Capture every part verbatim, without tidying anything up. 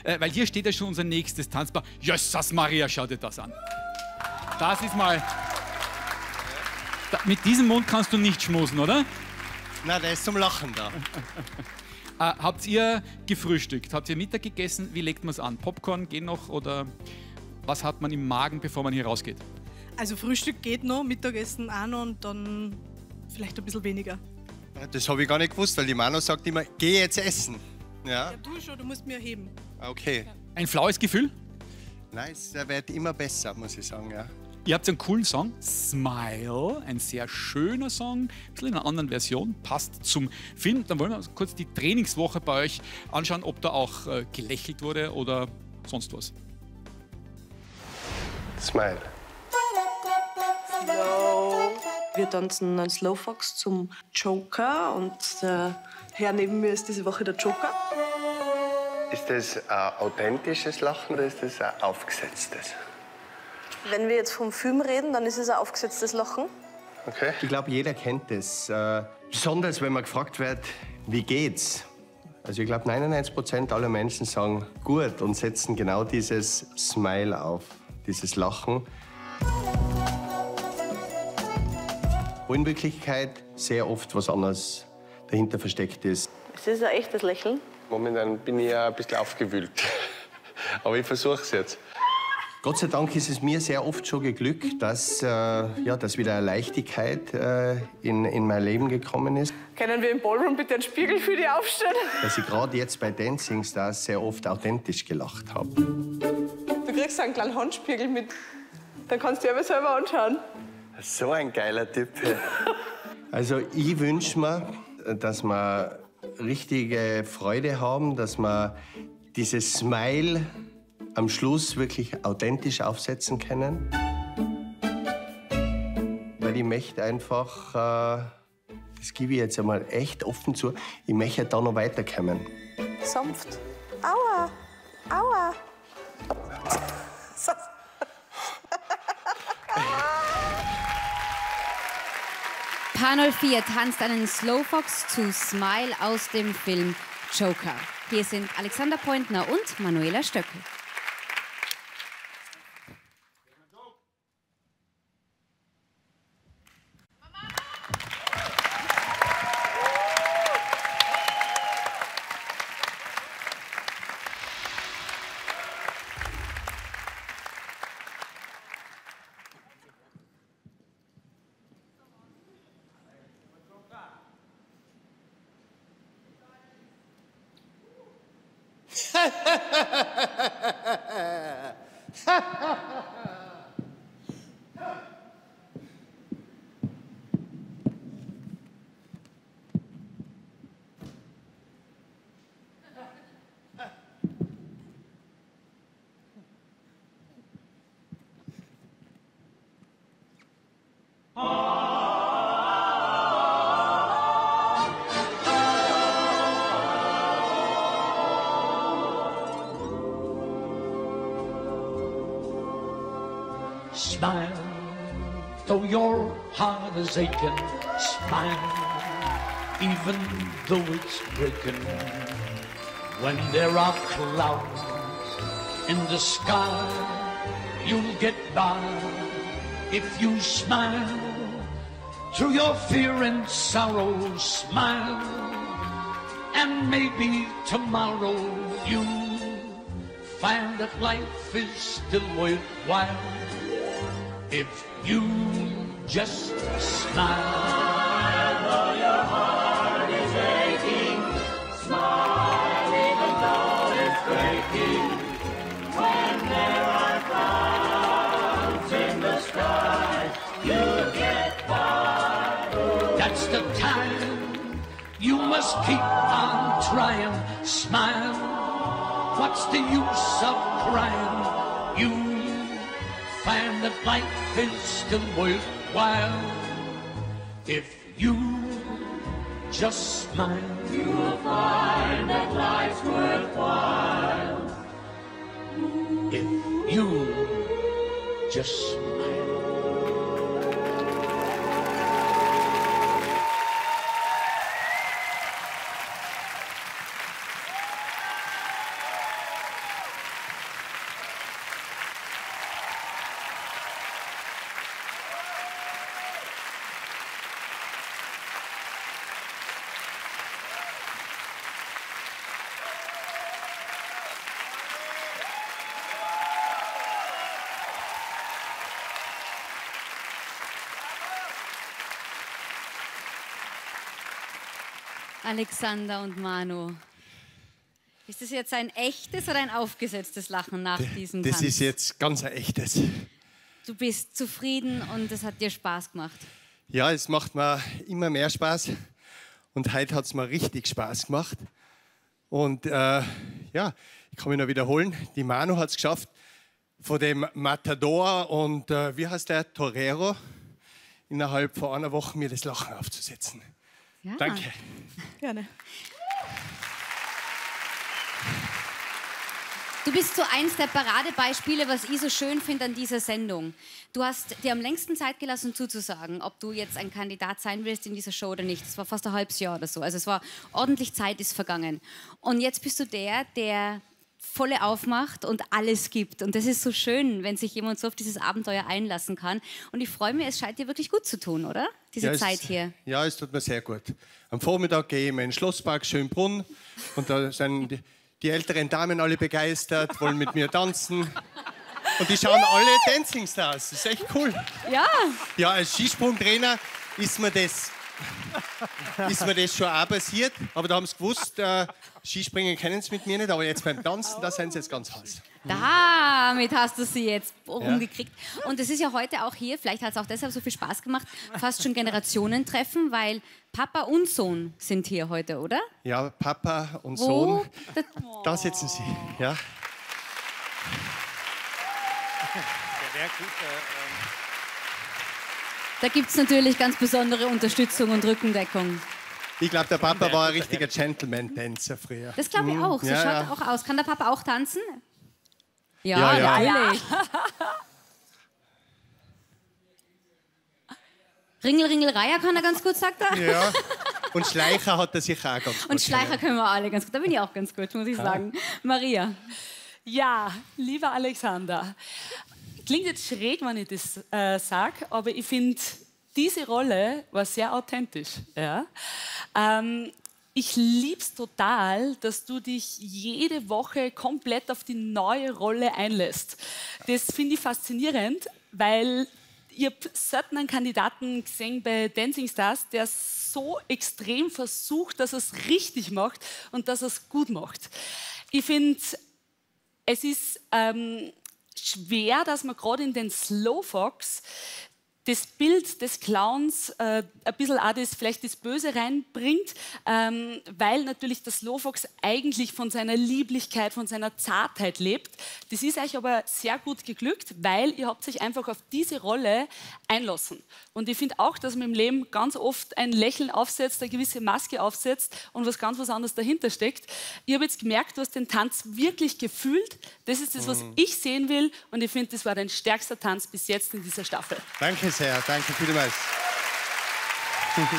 Äh, weil hier steht ja schon unser nächstes Tanzpaar. Jössas Maria, schau dir das an. Das ist mal... Da, mit diesem Mund kannst du nicht schmusen, oder? Na, der ist zum Lachen da. Äh, habt ihr gefrühstückt? Habt ihr Mittag gegessen? Wie legt man es an? Popcorn geht noch oder was hat man im Magen, bevor man hier rausgeht? Also Frühstück geht noch, Mittagessen auch noch und dann vielleicht ein bisschen weniger. Das habe ich gar nicht gewusst, weil die Manu sagt immer, geh jetzt essen. Ja, Ja, du schon, du musst mir heben. okay. Ein flaues Gefühl? Nein, der wird immer besser, muss ich sagen. Ja. Ihr habt einen coolen Song, Smile, ein sehr schöner Song, ein bisschen in einer anderen Version, passt zum Film. Dann wollen wir uns kurz die Trainingswoche bei euch anschauen, ob da auch äh, gelächelt wurde oder sonst was. Smile. Wir tanzen einen Slowfox zum Joker und der Herr neben mir ist diese Woche der Joker. Ist das ein authentisches Lachen oder ist das ein aufgesetztes? Wenn wir jetzt vom Film reden, dann ist es ein aufgesetztes Lachen. Okay. Ich glaube, jeder kennt das. Äh, besonders, wenn man gefragt wird, wie geht's? Also ich glaube, neunundneunzig Prozent aller Menschen sagen gut und setzen genau dieses Smile auf, dieses Lachen. Wo in Wirklichkeit sehr oft was anderes dahinter versteckt ist. Ist das ein echtes Lächeln? Momentan bin ich ja ein bisschen aufgewühlt. Aber ich versuche es jetzt. Gott sei Dank ist es mir sehr oft schon geglückt, dass, äh, ja, dass wieder eine Leichtigkeit äh, in, in mein Leben gekommen ist. Können wir im Ballroom bitte einen Spiegel für dich aufstellen? Dass ich gerade jetzt bei Dancing Stars sehr oft authentisch gelacht habe. Du kriegst einen kleinen Handspiegel mit. Dann kannst du dir aber selber anschauen. So ein geiler Typ. Also ich wünsche mir, dass wir richtige Freude haben, dass wir dieses Smile am Schluss wirklich authentisch aufsetzen können. Weil ich möchte einfach, äh, das gebe ich jetzt einmal echt offen zu, ich möchte da noch weiterkommen. Sanft. Aua. Aua. Paar null vier tanzt einen Slowfox zu Smile aus dem Film Joker. Hier sind Alexander Pointner und Manuela Stöckel. Smile, though your heart is aching. Smile, even though it's breaking. When there are clouds in the sky, you'll get by if you smile. Through your fear and sorrow, smile, and maybe tomorrow you'll find that life is still worthwhile. If you just smile, though your heart is aching, smile even though it's breaking. When there are clouds in the sky, you get by. That's the time you must keep on trying. Smile, what's the use of crying? You find that life is still worthwhile if you just smile. You will find that life's worthwhile if you just smile. Alexander und Manu. Ist das jetzt ein echtes oder ein aufgesetztes Lachen nach diesem Tanz? Das ist jetzt ganz ein echtes. Du bist zufrieden und es hat dir Spaß gemacht. Ja, es macht mir immer mehr Spaß. Und heute hat es mir richtig Spaß gemacht. Und äh, ja, ich kann mich noch wiederholen, die Manu hat es geschafft, von dem Matador und äh, wie heißt der, Torero, innerhalb von einer Woche mir das Lachen aufzusetzen. Ja. Danke. Gerne. Du bist so eins der Paradebeispiele, was ich so schön finde an dieser Sendung. Du hast dir am längsten Zeit gelassen zuzusagen, ob du jetzt ein Kandidat sein willst in dieser Show oder nicht. Das war fast ein halbes Jahr oder so. Also es war ordentlich Zeit ist vergangen. Und jetzt bist du der, der volle aufmacht und alles gibt. Und das ist so schön, wenn sich jemand so auf dieses Abenteuer einlassen kann. Und ich freue mich, es scheint dir wirklich gut zu tun, oder? Diese ja, Zeit es, hier. Ja, es tut mir sehr gut. Am Vormittag gehe ich in den Schlosspark Schönbrunn und da sind die, die älteren Damen alle begeistert, wollen mit mir tanzen. Und die schauen alle Dancing Stars. Das ist echt cool. Ja. Ja, als Skisprungtrainer ist mir das, ist mir das schon auch passiert. Aber da haben sie gewusst, äh, Skispringen kennen sie mit mir nicht. Aber jetzt beim Tanzen, da sind sie jetzt ganz heiß. Damit hast du sie jetzt rumgekriegt. Und es ist ja heute auch hier, vielleicht hat es auch deshalb so viel Spaß gemacht, fast schon Generationentreffen, weil Papa und Sohn sind hier heute, oder? Ja, Papa und Wo? Sohn, da sitzen sie. Ja. Da gibt es natürlich ganz besondere Unterstützung und Rückendeckung. Ich glaube, der Papa war ein richtiger Gentleman-Tänzer früher. Das glaube ich auch. So Ja, schaut ja. er auch aus. Kann der Papa auch tanzen? Ja, ja. natürlich. Ringel, Ringel, Reiher kann er ganz gut, sagt er. Ja. Und Schleicher hat er sicher auch ganz gut. Und Schleicher können wir alle ganz gut. Da bin ich auch ganz gut, muss ich sagen. Maria. Ja, lieber Alexander, klingt jetzt schräg, wenn ich das äh, sage, aber ich finde, diese Rolle war sehr authentisch. Ja? Ähm, ich liebe es total, dass du dich jede Woche komplett auf die neue Rolle einlässt. Das finde ich faszinierend, weil ich habe selten einen Kandidaten gesehen bei Dancing Stars, der so extrem versucht, dass er es richtig macht und dass er es gut macht. Ich finde, es ist ähm, schwer, dass man gerade in den Slowfox das Bild des Clowns äh, ein bisschen auch das, vielleicht das Böse reinbringt, ähm, weil natürlich der Slowfox eigentlich von seiner Lieblichkeit, von seiner Zartheit lebt. Das ist euch aber sehr gut geglückt, weil ihr habt euch einfach auf diese Rolle einlassen. Und ich finde auch, dass man im Leben ganz oft ein Lächeln aufsetzt, eine gewisse Maske aufsetzt und was ganz was anderes dahinter steckt. Ich habe jetzt gemerkt, du hast den Tanz wirklich gefühlt. Das ist das, was ich sehen will und ich finde, das war dein stärkster Tanz bis jetzt in dieser Staffel. Danke sehr, danke vielmals. Danke.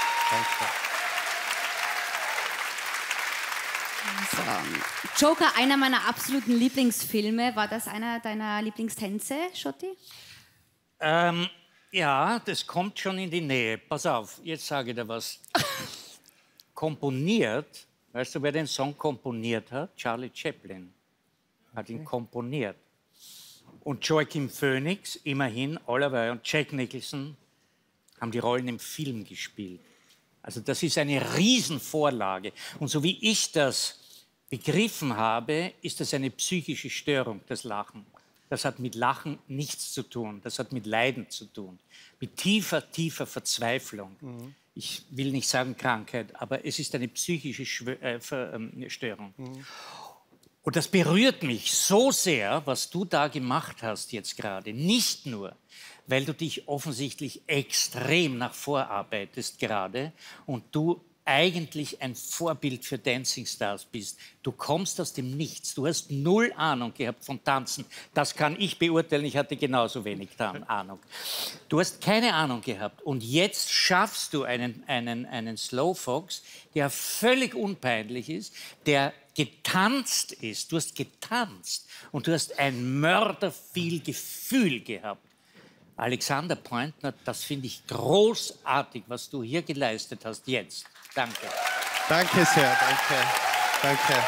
So. Joker, einer meiner absoluten Lieblingsfilme. War das einer deiner Lieblingstänze, Schotti? Ähm, ja, das kommt schon in die Nähe. Pass auf, jetzt sage ich dir was. Komponiert, weißt du, wer den Song komponiert hat? Charlie Chaplin hat ihn komponiert. Und Joaquin Phoenix, immerhin, Oliver und Jack Nicholson haben die Rollen im Film gespielt. Also das ist eine Riesenvorlage. Und so wie ich das begriffen habe, ist das eine psychische Störung, das Lachen. Das hat mit Lachen nichts zu tun. Das hat mit Leiden zu tun. Mit tiefer, tiefer Verzweiflung. Mhm. Ich will nicht sagen Krankheit, aber es ist eine psychische Schwö äh, Ver ähm, Störung. Mhm. Und das berührt mich so sehr, was du da gemacht hast jetzt gerade. Nicht nur, weil du dich offensichtlich extrem nach vorarbeitest gerade und du eigentlich ein Vorbild für Dancing Stars bist. Du kommst aus dem Nichts. Du hast null Ahnung gehabt von Tanzen. Das kann ich beurteilen. Ich hatte genauso wenig Ahnung. Du hast keine Ahnung gehabt. Und jetzt schaffst du einen, einen, einen Slowfox, der völlig unpeinlich ist, der getanzt ist. Du hast getanzt. Und du hast ein mörderviel Gefühl gehabt. Alexander Pointner, das finde ich großartig, was du hier geleistet hast jetzt. Danke. Danke sehr, danke. Danke.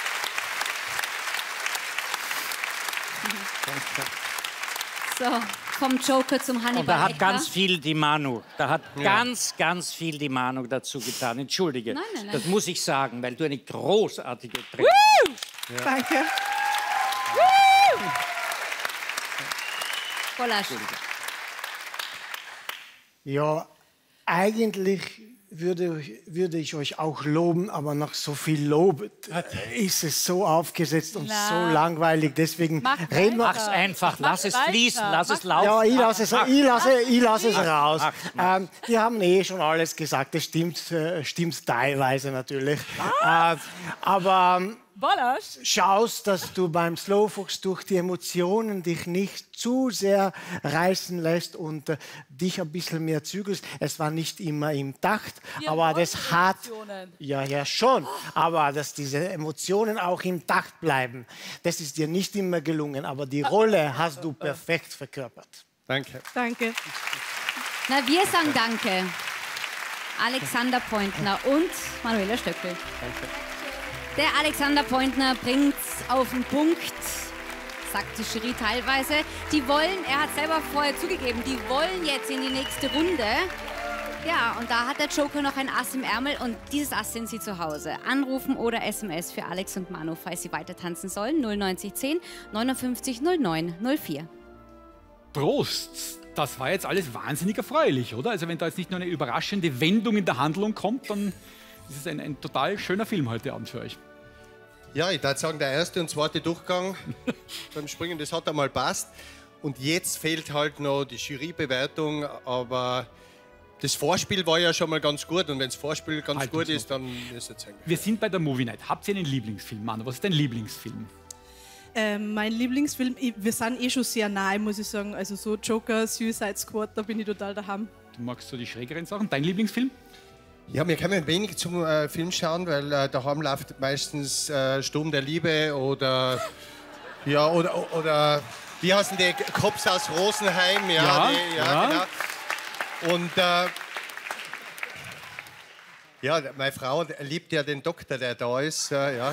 So, vom Joker zum Hannibal Und da hat Lecter. ganz viel die Manu. Da hat Ja. ganz, ganz viel die Manu dazu getan. Entschuldige. Nein, nein, nein. Das muss ich sagen, weil du eine großartige Trainerin bist. Danke. Golasch. Ja, eigentlich würde, würde ich euch auch loben, aber nach so viel Lob ist es so aufgesetzt und Na. so langweilig. Deswegen Mach reden wir. Mach's einfach, lass es weiter. fließen, lass es Mach- laufen. Ja, ich lasse es, ich lasse, ich lasse es raus. ach, mach. Ähm, die haben eh schon alles gesagt. Das stimmt, äh, stimmt teilweise natürlich. Äh, aber ähm, Golasch. schaust, dass du beim Slowfox durch die Emotionen dich nicht zu sehr reißen lässt und äh, dich ein bisschen mehr zügelst. Es war nicht immer im Takt, Wir aber wollen das hat... Emotionen. Ja, ja, schon. Aber dass diese Emotionen auch im Takt bleiben, das ist dir nicht immer gelungen. Aber die Rolle hast du perfekt verkörpert. Danke. Danke. Na, wir sagen Danke. Alexander Pointner und Manuela Stöckel. Der Alexander Pointner bringt's auf den Punkt, sagt die Jury teilweise. Die wollen, er hat selber vorher zugegeben, die wollen jetzt in die nächste Runde. Ja, und da hat der Joker noch ein Ass im Ärmel und dieses Ass sind sie zu Hause. Anrufen oder S M S für Alex und Manu, falls sie weiter tanzen sollen. null neun zehn neunundfünfzig null neun null vier. Prost! Das war jetzt alles wahnsinnig erfreulich, oder? Also wenn da jetzt nicht nur eine überraschende Wendung in der Handlung kommt, dann ist es ein, ein total schöner Film heute Abend für euch. Ja, ich würde sagen, der erste und zweite Durchgang beim Springen, das hat einmal passt. Und jetzt fehlt halt noch die Jurybewertung, aber das Vorspiel war ja schon mal ganz gut. Und wenn das Vorspiel ganz Halt gut uns ist, dann ist es Wir sind bei der Movie Night. Habt ihr einen Lieblingsfilm, Manu? Was ist dein Lieblingsfilm? Ähm, mein Lieblingsfilm, ich, wir sind eh schon sehr nahe, muss ich sagen. Also so Joker, Suicide Squad, da bin ich total daheim. Du magst so die schrägeren Sachen. Dein Lieblingsfilm? Ja, wir können wenig zum äh, Film schauen, weil äh, daheim läuft meistens äh, Sturm der Liebe oder ja oder oder wie heißen die Cops aus Rosenheim? Ja, Ja, die, ja, ja. genau. Und äh, ja, meine Frau liebt ja den Doktor, der da ist. Äh, ja.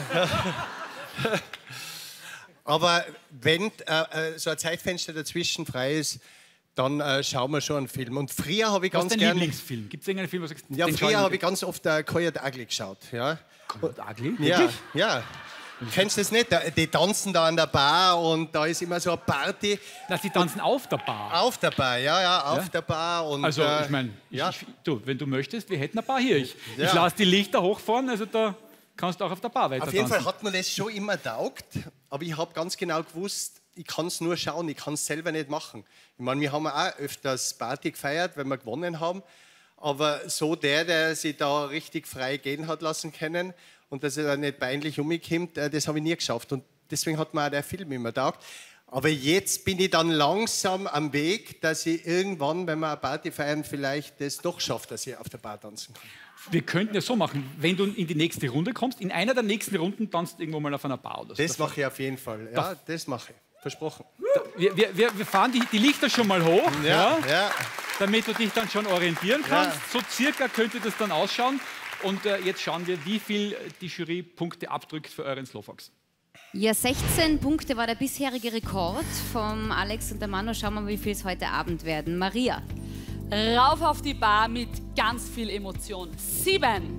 Aber wenn äh, so ein Zeitfenster dazwischen frei ist, dann äh, schauen wir schon einen Film. Und früher habe ich Was ganz ist dein gern... Lieblingsfilm? Gibt es irgendeinen Film, wo du sagst, Ja, den schau früher mir- habe ich ganz oft äh, Coyote Ugly geschaut. Ja, Coyote Ugly? ja, Wirklich? ja. Kennst du das nicht? Da- Die tanzen da an der Bar und da ist immer so eine Party. Na, sie tanzen auf der Bar. Auf der Bar, ja, ja, auf Ja? der Bar. Und, Also, äh, ich meine, ja. du, wenn du möchtest, wir hätten ein paar hier. Ich, Ja. ich lasse die Lichter hochfahren, also da kannst du auch auf der Bar weiter Auf jeden tanzen. Fall hat mir das schon immer taugt, aber ich habe ganz genau gewusst, ich kann es nur schauen, ich kann es selber nicht machen. Ich meine, wir haben auch öfters Party gefeiert, wenn wir gewonnen haben, aber so der, der sich da richtig frei gehen hat lassen können und dass er da nicht peinlich umkommt, äh, das habe ich nie geschafft und deswegen hat mir auch der Film immer taugt. Aber jetzt bin ich dann langsam am Weg, dass ich irgendwann, wenn wir eine Party feiern, vielleicht das doch schaffe, dass ich auf der Bar tanzen kann. Wir könnten ja so machen, wenn du in die nächste Runde kommst, in einer der nächsten Runden tanzt du irgendwo mal auf einer Bar oder so. Das mache ich auf jeden Fall. Ja, das mache ich. Versprochen. Wir, wir, wir wir fahren die, die Lichter schon mal hoch, ja, ja. damit du dich dann schon orientieren kannst. Ja. So circa könnte das dann ausschauen. Und äh, jetzt schauen wir, wie viel die Jury Punkte abdrückt für euren Slowfox. Ja, sechzehn Punkte war der bisherige Rekord vom Alex und der Manu. Schauen wir mal, wie viel es heute Abend werden. Maria. Rauf auf die Bar mit ganz viel Emotion. Sieben.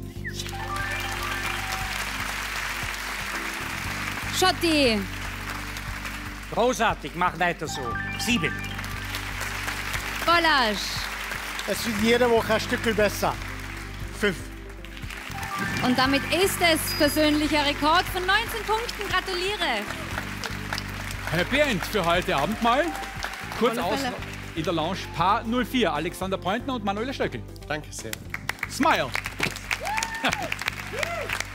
Schotti. Großartig, mach weiter so. Sieben. Golasch. Es wird jede Woche ein Stückchen besser. Fünf. Und damit ist es persönlicher Rekord von neunzehn Punkten. Gratuliere. Happy End für heute Abend mal. Kurz Auf alle aus Fälle. in der Lounge Paar null vier. Alexander Pointner und Manuela Stöckel. Danke sehr. Smile.